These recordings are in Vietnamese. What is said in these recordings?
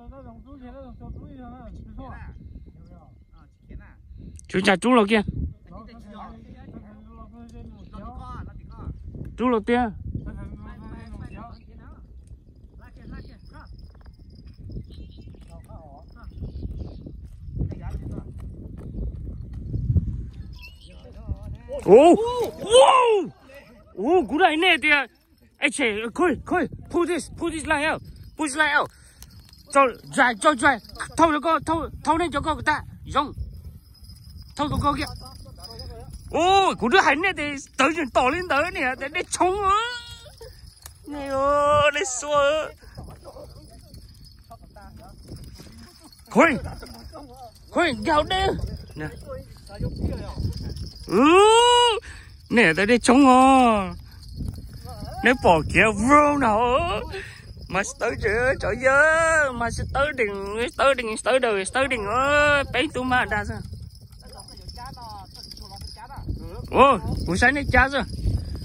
chú cha chú lột kia chú lột kia ô ô cú này nè thì ai chơi khơi pull this line out cho dry thâu cho con thâu lên cho con người ta giống thâu cho con kia ô cú đứa hành nè thì tới chuyện tỏ lên tới nè để chống á này ơi để xua khơi gạo đê nè nè tới đây chống à nếu bỏ kia vô nào mà tới chưa trời ơi mà sẽ tới đỉnh ơi bé tụi mà đã sao ô buổi sáng này cha rồi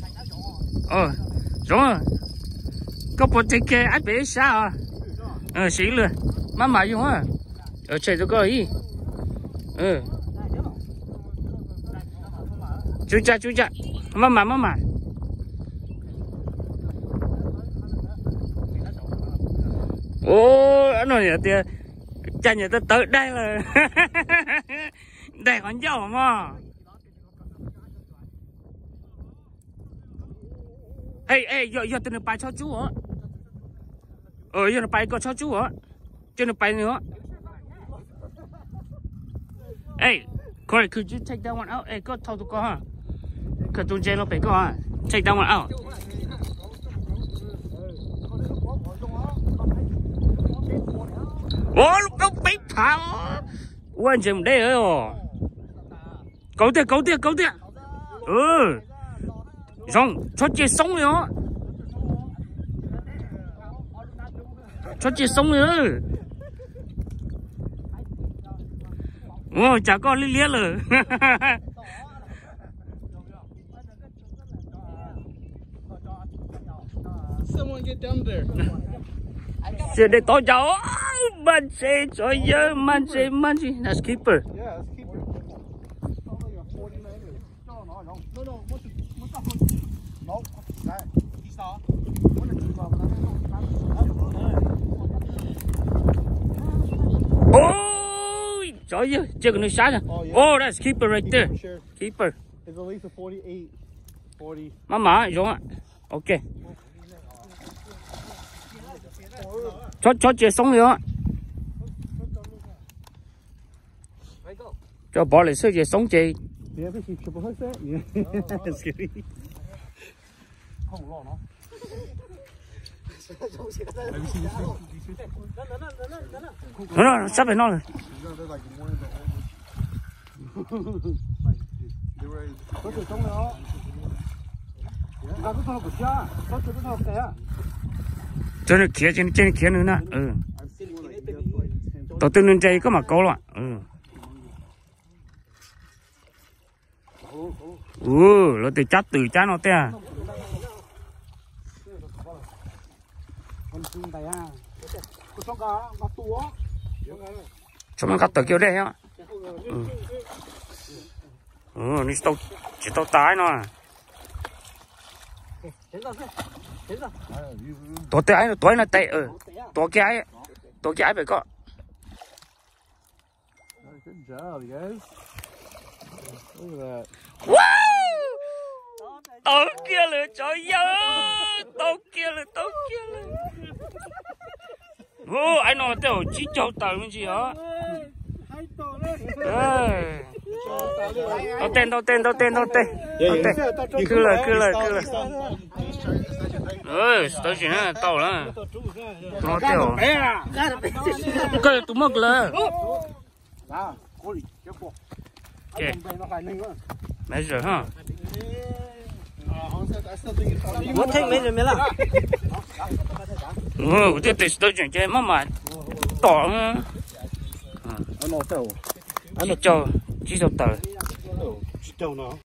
rồi có bộ chơi kia ăn bé sao xí luôn má mà dùng á chơi cho coi đi chú cha má mà ô anh nói vậy thì cha nhà ta tới đây là đây còn dâu mà giờ tụi nó bay cho chú hả giờ nó bay có cho chú hả cho nó bay nữa Corey, could you take that one out? Go talk to go, huh? Could you jail up and go, huh? Take that one out. Ô, lúc đó bị thảo. Quên chừng đây rồi. Cậu tiệt. Xong, cho chị sống nữa. Ô, chả có lý lía rồi. Someone get down there. Sẽ để tôi cháu. Man say, trời ơi, man say. That's keeper. Yeah, let's keep it. Ôi, trời ơi, chưa có nơi sát rồi. Oh, that's keeper right there. Keeper. It's at least a 48, 40. Mama, giống ạ. Ok. Cho chị sống nữa. Cho bỏ lại sơ chị sống chị. Yeah, I think she triple hooked that. Yeah, scary. Nó sắp phải nó rồi. Cho nó kia nữa nè. Tổ tư nên chơi có mà câu loạn. Nó từ chát nó té. Chúng nó cắt từ kiểu đây á. Nó chỉ tao tái nó. Tổ té tối là tệ tổ cái phải có. Good job, guys. Look at that. Wow! Tổ kia là trời ơi! Tổ kia là. Anh nói tao chỉ cho tao cái gì hả? Tao tên. Cứ lời. Tao chỉ nói tao là. Nó tao. Cái tụi mắc là. Okay. Measure, huh? What take measure me lah? Tôi tôi chuyển chơi mà tỏ. Anh nói tao. Chỉ cho tờ. Chỉ cho nó.